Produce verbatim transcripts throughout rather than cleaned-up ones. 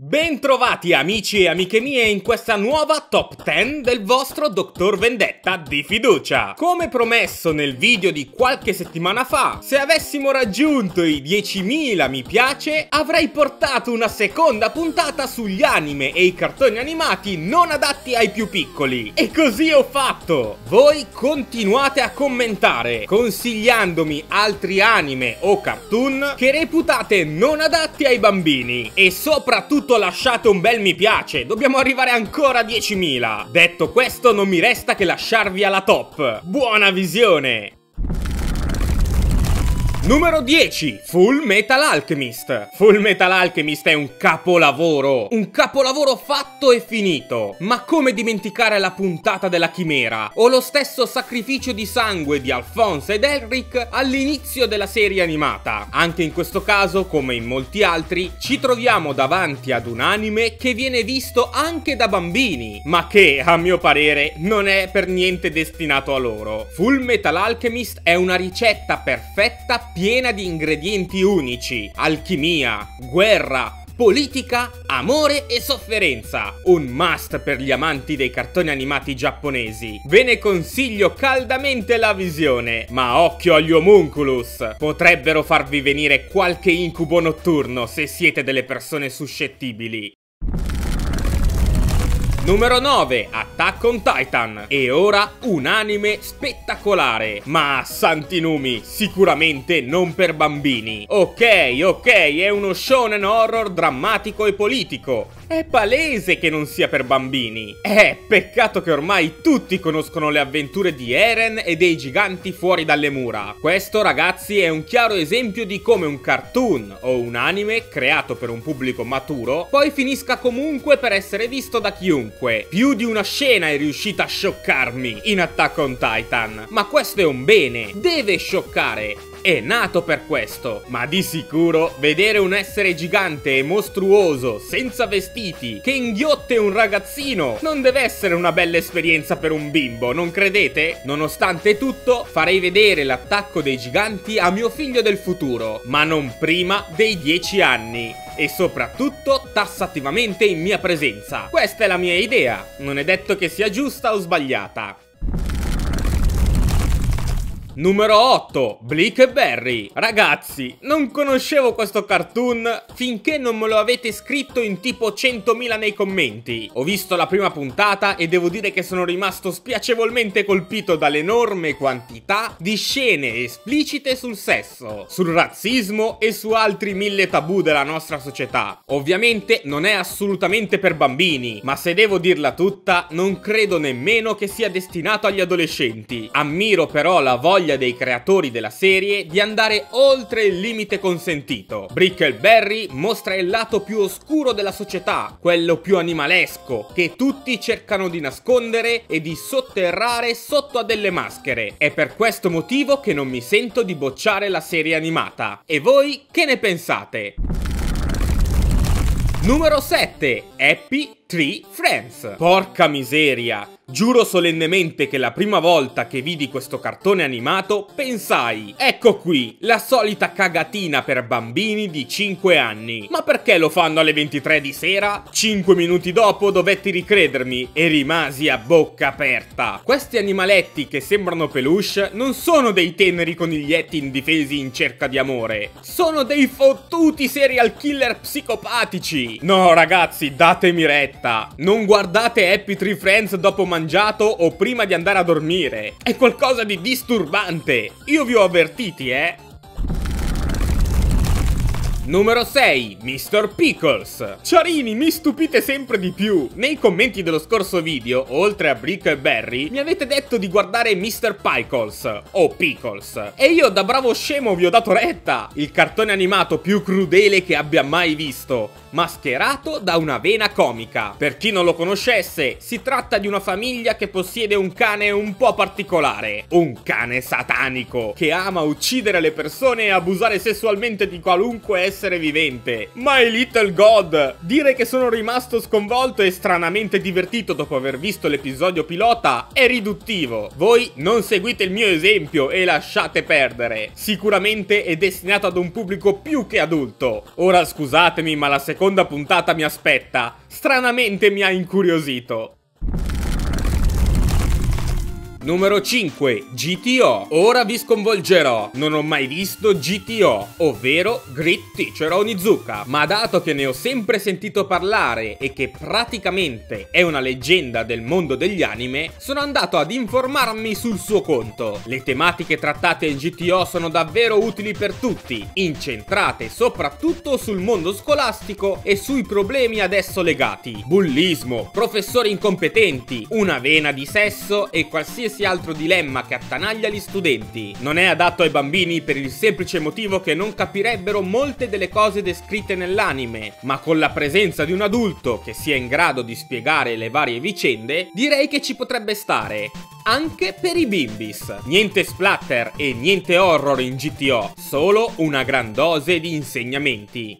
Bentrovati amici e amiche mie in questa nuova top dieci del vostro Dottor Vendetta di fiducia. Come promesso nel video di qualche settimana fa, se avessimo raggiunto i diecimila mi piace, avrei portato una seconda puntata sugli anime e i cartoni animati non adatti ai più piccoli. E così ho fatto! Voi continuate a commentare, consigliandomi altri anime o cartoon che reputate non adatti ai bambini. E soprattutto lasciate un bel mi piace, dobbiamo arrivare ancora a diecimila. Detto questo, non mi resta che lasciarvi alla top. Buona visione! Numero dieci. Full Metal Alchemist. Full Metal Alchemist è un capolavoro. Un capolavoro fatto e finito. Ma come dimenticare la puntata della chimera o lo stesso sacrificio di sangue di Alphonse ed Elric all'inizio della serie animata? Anche in questo caso, come in molti altri, ci troviamo davanti ad un anime che viene visto anche da bambini, ma che, a mio parere, non è per niente destinato a loro. Full Metal Alchemist è una ricetta perfetta piena di ingredienti unici, alchimia, guerra, politica, amore e sofferenza. Un must per gli amanti dei cartoni animati giapponesi. Ve ne consiglio caldamente la visione, ma occhio agli homunculus, potrebbero farvi venire qualche incubo notturno se siete delle persone suscettibili. Numero nove. Attack on Titan. E ora un anime spettacolare, ma santi numi, sicuramente non per bambini. Ok, ok, è uno shonen horror drammatico e politico. È palese che non sia per bambini. Eh, peccato che ormai tutti conoscono le avventure di Eren e dei giganti fuori dalle mura. Questo, ragazzi, è un chiaro esempio di come un cartoon o un anime creato per un pubblico maturo poi finisca comunque per essere visto da chiunque. Più di una scena è riuscita a scioccarmi in Attack on Titan, ma questo è un bene, deve scioccare. È nato per questo, ma di sicuro vedere un essere gigante e mostruoso, senza vestiti, che inghiotte un ragazzino, non deve essere una bella esperienza per un bimbo, non credete? Nonostante tutto, farei vedere l'attacco dei giganti a mio figlio del futuro, ma non prima dei dieci anni. E soprattutto tassativamente in mia presenza. Questa è la mia idea, non è detto che sia giusta o sbagliata. Numero otto. Bleak e Barry. Ragazzi, non conoscevo questo cartoon finché non me lo avete scritto in tipo centomila nei commenti. Ho visto la prima puntata e devo dire che sono rimasto spiacevolmente colpito dall'enorme quantità di scene esplicite sul sesso, sul razzismo e su altri mille tabù della nostra società. Ovviamente non è assolutamente per bambini, ma se devo dirla tutta, non credo nemmeno che sia destinato agli adolescenti. Ammiro però la voglia dei creatori della serie di andare oltre il limite consentito. Brickleberry mostra il lato più oscuro della società, quello più animalesco, che tutti cercano di nascondere e di sotterrare sotto a delle maschere. È per questo motivo che non mi sento di bocciare la serie animata. E voi che ne pensate? Numero sette. Happy Tree Friends. Porca miseria! Giuro solennemente che la prima volta che vidi questo cartone animato pensai: ecco qui, la solita cagatina per bambini di cinque anni. Ma perché lo fanno alle ventitré di sera? cinque minuti dopo dovetti ricredermi e rimasi a bocca aperta. Questi animaletti che sembrano peluche non sono dei teneri coniglietti indifesi in cerca di amore. Sono dei fottuti serial killer psicopatici. No ragazzi, datemi retta. Non guardate Happy Tree Friends dopo mangiato o prima di andare a dormire. È qualcosa di disturbante. Io vi ho avvertiti, eh. Numero sei. mister Pickles. Ciarini, mi stupite sempre di più. Nei commenti dello scorso video, oltre a Brick e Barry, mi avete detto di guardare mister Pickles o Pickles. E io da bravo scemo vi ho dato retta. Il cartone animato più crudele che abbia mai visto, mascherato da una vena comica. Per chi non lo conoscesse, si tratta di una famiglia che possiede un cane un po' particolare. Un cane satanico che ama uccidere le persone e abusare sessualmente di qualunque essere essere vivente. My Little God! Dire che sono rimasto sconvolto e stranamente divertito dopo aver visto l'episodio pilota è riduttivo. Voi non seguite il mio esempio e lasciate perdere. Sicuramente è destinato ad un pubblico più che adulto. Ora scusatemi, ma la seconda puntata mi aspetta. Stranamente mi ha incuriosito. Numero cinque. G T O. Ora vi sconvolgerò. Non ho mai visto G T O, ovvero Great Teacher Onizuka, ma dato che ne ho sempre sentito parlare e che praticamente è una leggenda del mondo degli anime, sono andato ad informarmi sul suo conto. Le tematiche trattate in G T O sono davvero utili per tutti, incentrate soprattutto sul mondo scolastico e sui problemi ad esso legati: bullismo, professori incompetenti, una vena di sesso e qualsiasi altro dilemma che attanaglia gli studenti. Non è adatto ai bambini per il semplice motivo che non capirebbero molte delle cose descritte nell'anime, ma con la presenza di un adulto che sia in grado di spiegare le varie vicende, direi che ci potrebbe stare. Anche per i bimbis. Niente splatter e niente horror in G T O, solo una gran dose di insegnamenti.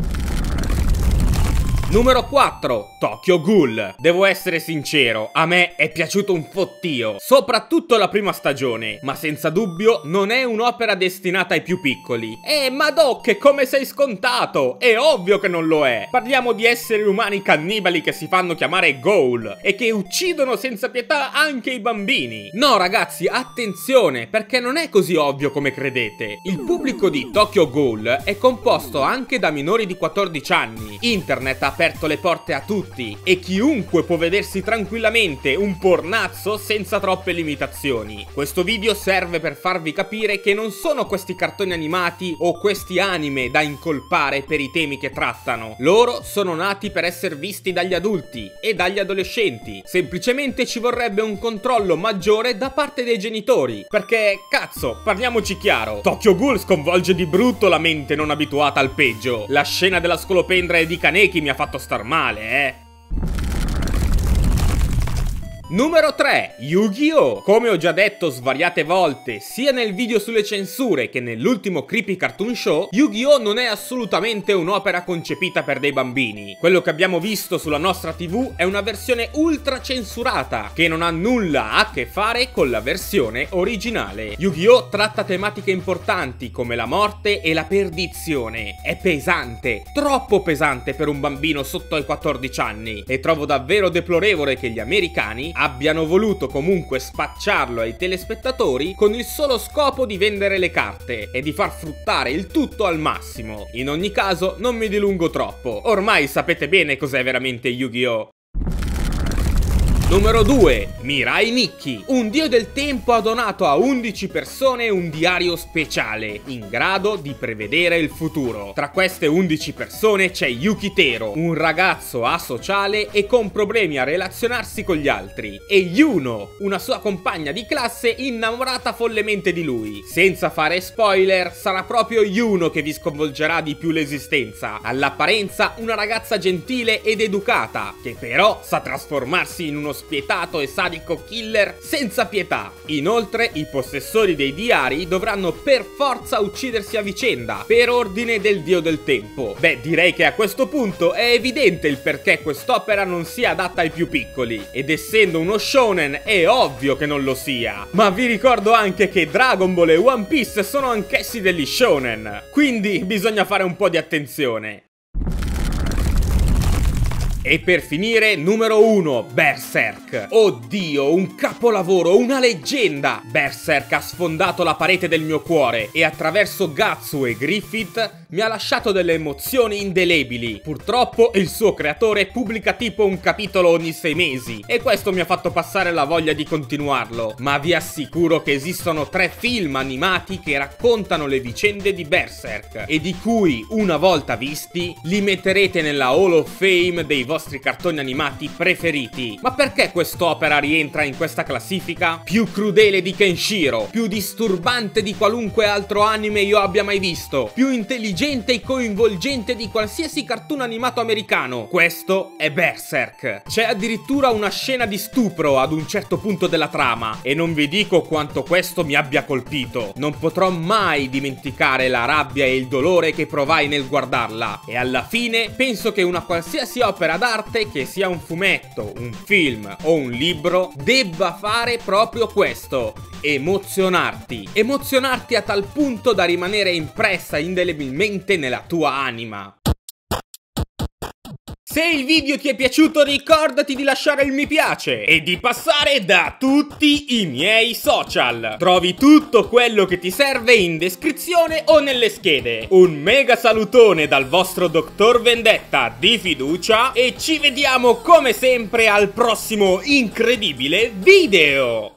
Numero quattro. Tokyo Ghoul. Devo essere sincero, a me è piaciuto un fottio, soprattutto la prima stagione, ma senza dubbio non è un'opera destinata ai più piccoli. Eh, ma Doc, come sei scontato? È ovvio che non lo è. Parliamo di esseri umani cannibali che si fanno chiamare ghoul e che uccidono senza pietà anche i bambini. No ragazzi, attenzione, perché non è così ovvio come credete. Il pubblico di Tokyo Ghoul è composto anche da minori di quattordici anni. Internet ha aperto le porte a tutti e chiunque può vedersi tranquillamente un pornazzo senza troppe limitazioni. Questo video serve per farvi capire che non sono questi cartoni animati o questi anime da incolpare per i temi che trattano. Loro sono nati per essere visti dagli adulti e dagli adolescenti. Semplicemente ci vorrebbe un controllo maggiore da parte dei genitori, perché cazzo, parliamoci chiaro, Tokyo Ghoul sconvolge di brutto la mente non abituata al peggio. La scena della scolopendra e di Kaneki mi ha fatto star male, eh. Numero tre. Yu-Gi-Oh! Come ho già detto svariate volte, sia nel video sulle censure che nell'ultimo Creepy Cartoon Show, Yu-Gi-Oh! Non è assolutamente un'opera concepita per dei bambini. Quello che abbiamo visto sulla nostra tivù è una versione ultra censurata, che non ha nulla a che fare con la versione originale. Yu-Gi-Oh! Tratta tematiche importanti come la morte e la perdizione. È pesante, troppo pesante per un bambino sotto ai quattordici anni, e trovo davvero deplorevole che gli americani abbiano voluto comunque spacciarlo ai telespettatori con il solo scopo di vendere le carte e di far fruttare il tutto al massimo. In ogni caso non mi dilungo troppo, ormai sapete bene cos'è veramente Yu-Gi-Oh! Numero due. Mirai Nikki. Un dio del tempo ha donato a undici persone un diario speciale, in grado di prevedere il futuro. Tra queste undici persone c'è Yukiteru, un ragazzo asociale e con problemi a relazionarsi con gli altri, e Yuno, una sua compagna di classe innamorata follemente di lui. Senza fare spoiler, sarà proprio Yuno che vi sconvolgerà di più l'esistenza. All'apparenza una ragazza gentile ed educata, che però sa trasformarsi in uno spietato e sadico killer senza pietà. Inoltre i possessori dei diari dovranno per forza uccidersi a vicenda per ordine del dio del tempo. Beh, direi che a questo punto è evidente il perché quest'opera non sia adatta ai più piccoli, ed essendo uno shonen è ovvio che non lo sia. Ma vi ricordo anche che Dragon Ball e One Piece sono anch'essi degli shonen, quindi bisogna fare un po' di attenzione. E per finire, numero uno, Berserk. Oddio, un capolavoro, una leggenda! Berserk ha sfondato la parete del mio cuore e attraverso Gatsu e Griffith mi ha lasciato delle emozioni indelebili. Purtroppo il suo creatore pubblica tipo un capitolo ogni sei mesi e questo mi ha fatto passare la voglia di continuarlo. Ma vi assicuro che esistono tre film animati che raccontano le vicende di Berserk e di cui, una volta visti, li metterete nella Hall of Fame dei vostri vostri cartoni animati preferiti. Ma perché quest'opera rientra in questa classifica? Più crudele di Kenshiro, più disturbante di qualunque altro anime io abbia mai visto, più intelligente e coinvolgente di qualsiasi cartoon animato americano. Questo è Berserk. C'è addirittura una scena di stupro ad un certo punto della trama e non vi dico quanto questo mi abbia colpito. Non potrò mai dimenticare la rabbia e il dolore che provai nel guardarla, e alla fine penso che una qualsiasi opera d'arte, che sia un fumetto, un film o un libro, debba fare proprio questo: emozionarti. Emozionarti a tal punto da rimanere impressa indelebilmente nella tua anima. Se il video ti è piaciuto, ricordati di lasciare il mi piace e di passare da tutti i miei social. Trovi tutto quello che ti serve in descrizione o nelle schede. Un mega salutone dal vostro dottor Vendetta di fiducia e ci vediamo come sempre al prossimo incredibile video.